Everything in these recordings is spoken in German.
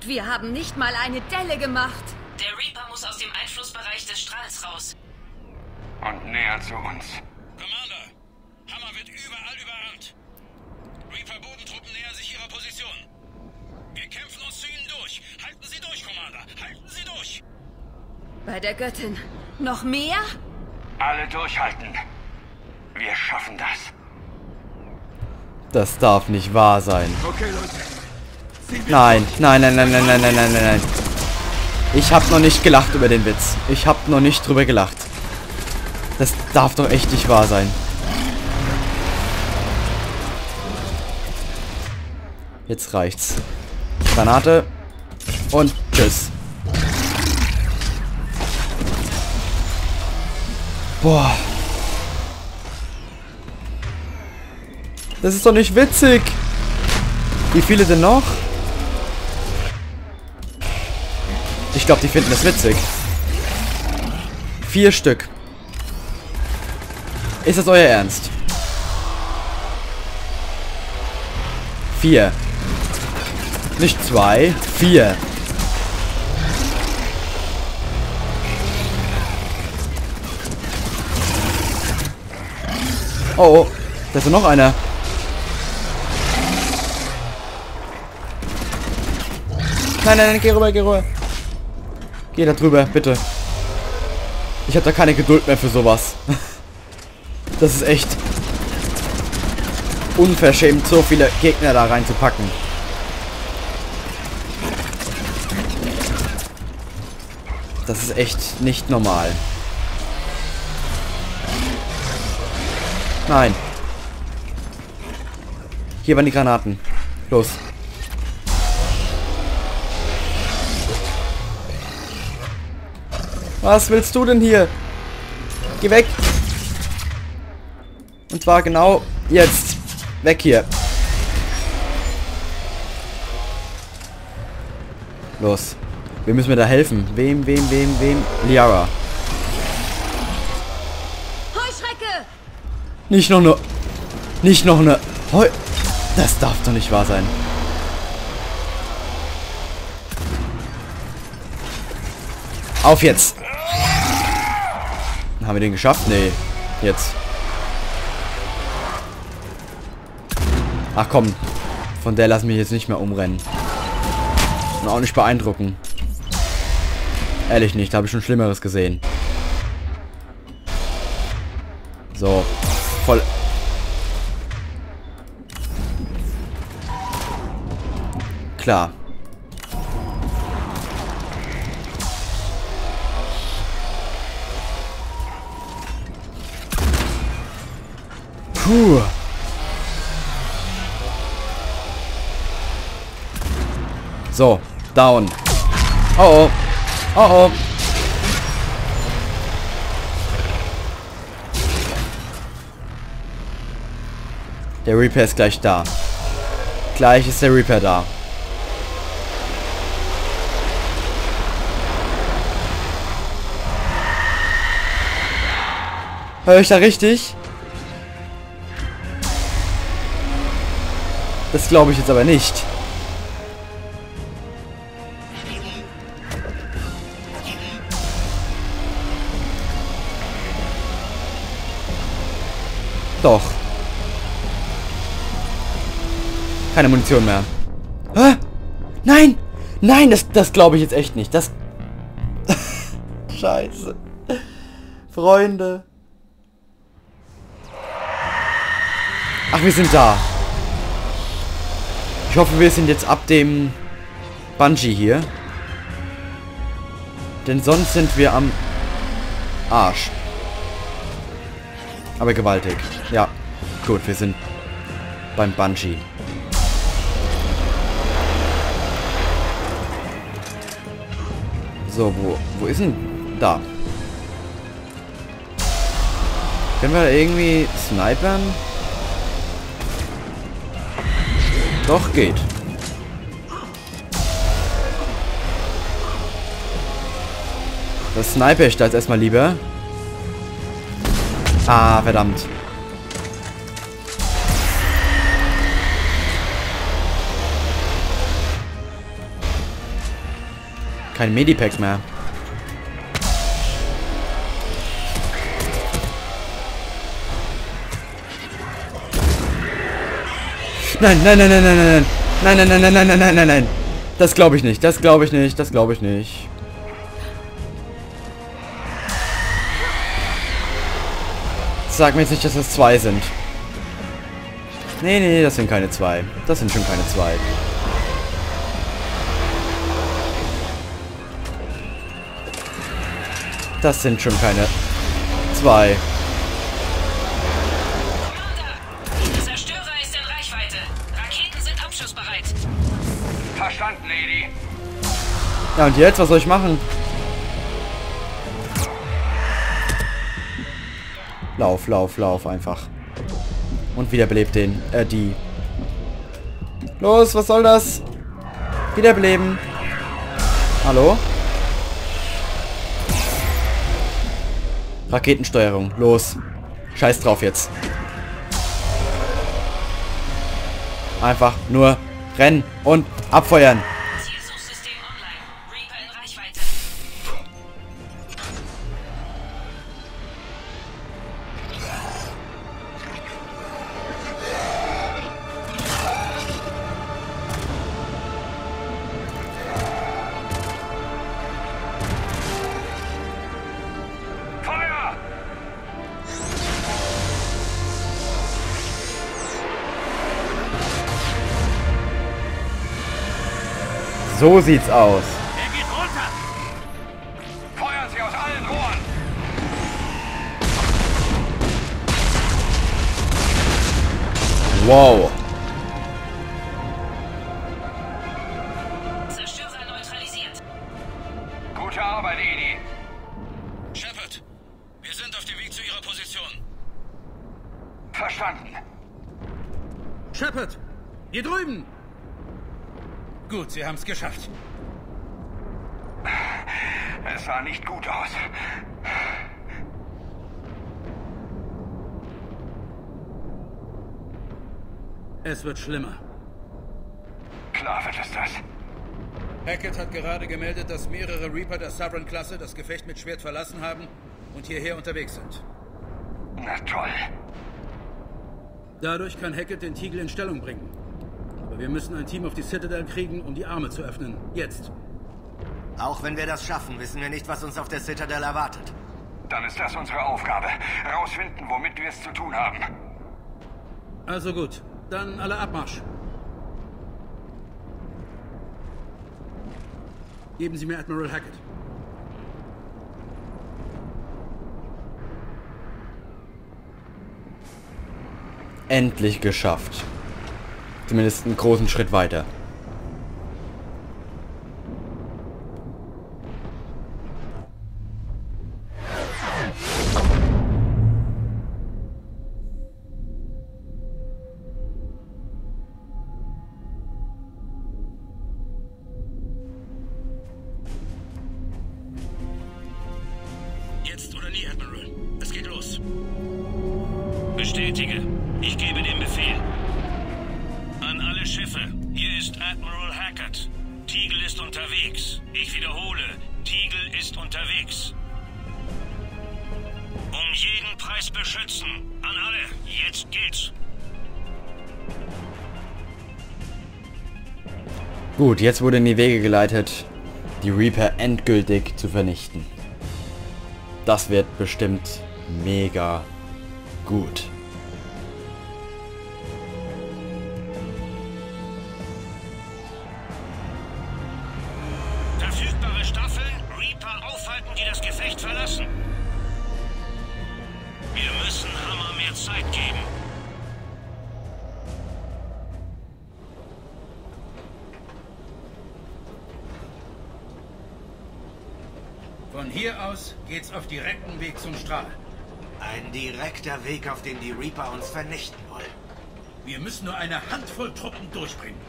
Wir haben nicht mal eine Delle gemacht. Der Reaper muss aus dem Einflussbereich des Strahls raus. Und näher zu uns. Commander, Hammer wird überall überrannt. Reaper-Bodentruppen nähern sich ihrer Position. Wir kämpfen uns zu ihnen durch. Halten Sie durch, Commander. Halten Sie durch. Bei der Göttin. Noch mehr? Alle durchhalten. Wir schaffen das. Das darf nicht wahr sein. Okay, Leute. Nein, nein, nein, nein, nein, nein, nein, nein, nein. Ich hab noch nicht gelacht über den Witz. Ich hab noch nicht drüber gelacht. Das darf doch echt nicht wahr sein. Jetzt reicht's. Granate. Und tschüss. Boah. Das ist doch nicht witzig. Wie viele denn noch? Ich glaube, die finden es witzig. 4 Stück. Ist das euer Ernst? 4. Nicht 2, 4. Oh, oh. Da ist noch einer. Nein, nein, nein, geh rüber, geh rüber. Geh da drüber, bitte. Ich habe da keine Geduld mehr für sowas. Das ist echt unverschämt, so viele Gegner da reinzupacken. Das ist echt nicht normal. Nein. Hier waren die Granaten. Los. Was willst du denn hier? Geh weg. Und zwar genau jetzt. Weg hier. Los. Wem müssen wir da helfen? Wem? Liara. Heuschrecke! Nicht noch eine Das darf doch nicht wahr sein. Auf jetzt. Haben wir den geschafft? Nee. Jetzt. Ach komm. Von der lassen wir jetzt nicht mehr umrennen. Und auch nicht beeindrucken. Ehrlich nicht. Da habe ich schon Schlimmeres gesehen. So. Voll. Klar. Puh. So, down. Oh oh. Oh oh. Der Reaper ist gleich da. Gleich ist der Reaper da. Hör ich da richtig? Das glaube ich jetzt aber nicht. Doch. Keine Munition mehr. Hä? Nein! Nein, das glaube ich jetzt echt nicht. Das... Scheiße. Freunde. Ach, wir sind da. Ich hoffe, wir sind jetzt ab dem Bungee hier. Denn sonst sind wir am Arsch. Aber gewaltig. Ja, gut, wir sind beim Bungee. So, wo ist denn? Da. Können wir da irgendwie snipern? Doch, geht. Das sniper ich da jetzt erstmal lieber. Ah, verdammt. Kein Medipack mehr. Nein, nein, nein, nein, nein, nein, nein, nein, nein, nein, nein, nein, nein, nein, nein. Das glaube ich nicht, das glaube ich nicht, das glaube ich nicht. Sag mir jetzt nicht, dass das 2 sind. Nee, nee, das sind keine 2. Das sind schon keine 2. Das sind schon keine 2. Der Zerstörer ist in Reichweite. Raketen sind abschussbereit. Verstanden, Lady. Ja, und jetzt? Was soll ich machen? Lauf, lauf, lauf einfach. Und wiederbelebt den, die. Los, was soll das? Wiederbeleben. Hallo? Raketensteuerung, los. Scheiß drauf jetzt. Einfach nur rennen und abfeuern. Zielsuchsystem online. Reaper in Reichweite. Feuer! So sieht's aus. Er geht runter! Feuern Sie aus allen Rohren! Wow. Zerstörer neutralisiert. Gute Arbeit, Edie. Shepard, wir sind auf dem Weg zu Ihrer Position. Verstanden. Shepard, hier drüben! Gut, Sie haben es geschafft. Es sah nicht gut aus. Es wird schlimmer. Klar wird es das. Hackett hat gerade gemeldet, dass mehrere Reaper der Sovereign-Klasse das Gefecht mit Schwert verlassen haben und hierher unterwegs sind. Na toll. Dadurch kann Hackett den Tiegel in Stellung bringen. Aber wir müssen ein Team auf die Citadel kriegen, um die Arme zu öffnen. Jetzt. Auch wenn wir das schaffen, wissen wir nicht, was uns auf der Citadel erwartet. Dann ist das unsere Aufgabe. Rausfinden, womit wir es zu tun haben. Also gut, dann alle Abmarsch. Geben Sie mir Admiral Hackett. Endlich geschafft. Zumindest einen großen Schritt weiter. Jetzt oder nie, Admiral. Es geht los. Bestätige. Ich gebe den Befehl. An alle Schiffe. Hier ist Admiral Hackett. Teagle ist unterwegs. Ich wiederhole. Teagle ist unterwegs. Um jeden Preis beschützen. An alle. Jetzt geht's. Gut, jetzt wurde in die Wege geleitet, die Reaper endgültig zu vernichten. Das wird bestimmt mega gut. Verfügbare Staffeln. Reaper aufhalten, die das Gefecht verlassen. Wir müssen Hammer mehr Zeit geben. Von hier aus geht's auf direktem Weg zum Strahl. Ein direkter Weg, auf dem die Reaper uns vernichten wollen. Wir müssen nur eine Handvoll Truppen durchbringen.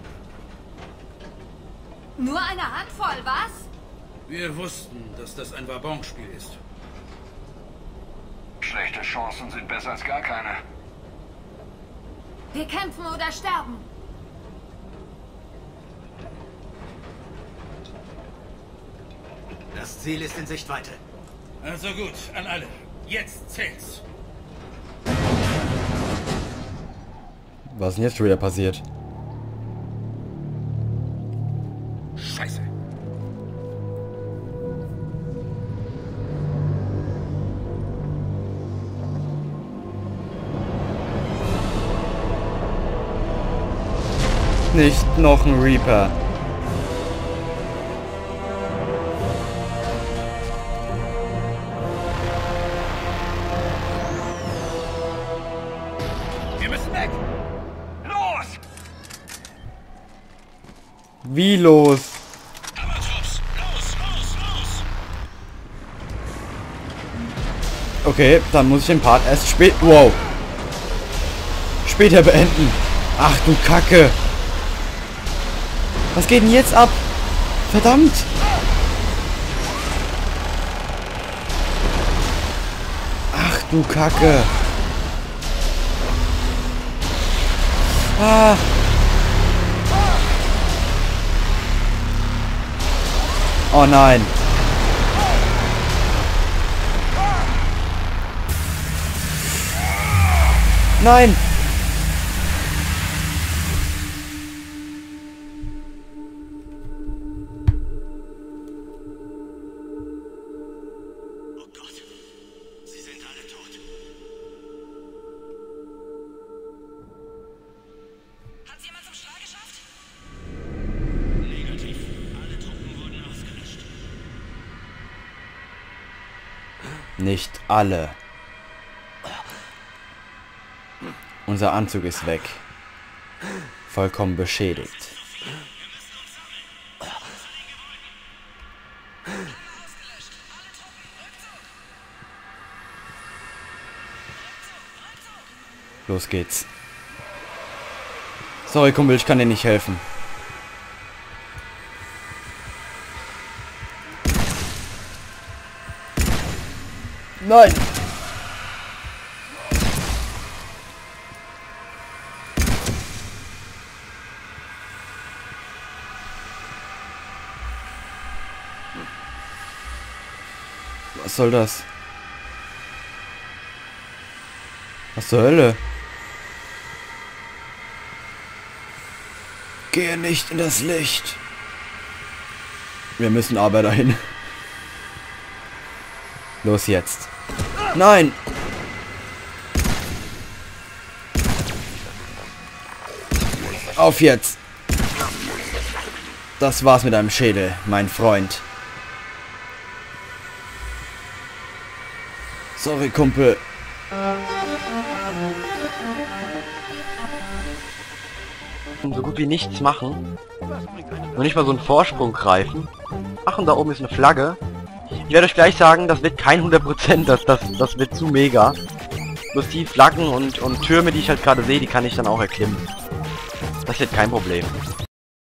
Nur eine Handvoll, was? Wir wussten, dass das ein Wabonspiel ist. Schlechte Chancen sind besser als gar keine. Wir kämpfen oder sterben. Das Ziel ist in Sichtweite. Also gut, an alle. Jetzt zählt's. Was ist denn jetzt schon wieder passiert? Scheiße. Nicht noch ein Reaper. Wir müssen weg. Los! Wie los? Hammertrupps, los! Okay, dann muss ich den Part erst später beenden. Ach du Kacke. Was geht denn jetzt ab? Verdammt. Ach du Kacke. Ah. Oh nein. Nein. Oh Gott, sie sind alle tot. Hat jemand zum Schlag geschafft? Negativ. Alle Truppen wurden ausgelöscht. Nicht alle. Unser Anzug ist weg. Vollkommen beschädigt. Los geht's. Sorry, Kumpel, ich kann dir nicht helfen. Nein! Was soll das? Was zur Hölle? Gehe nicht in das Licht. Wir müssen aber dahin. Los jetzt. Nein! Auf jetzt! Das war's mit deinem Schädel, mein Freund. Sorry, Kumpel. So gut wie nichts machen. Noch nicht mal so einen Vorsprung greifen. Ach, und da oben ist eine Flagge. Ich werde euch gleich sagen, das wird kein 100%, das wird zu mega. Bloß die Flaggen und Türme, die ich halt gerade sehe, die kann ich dann auch erklimmen. Das wird kein Problem.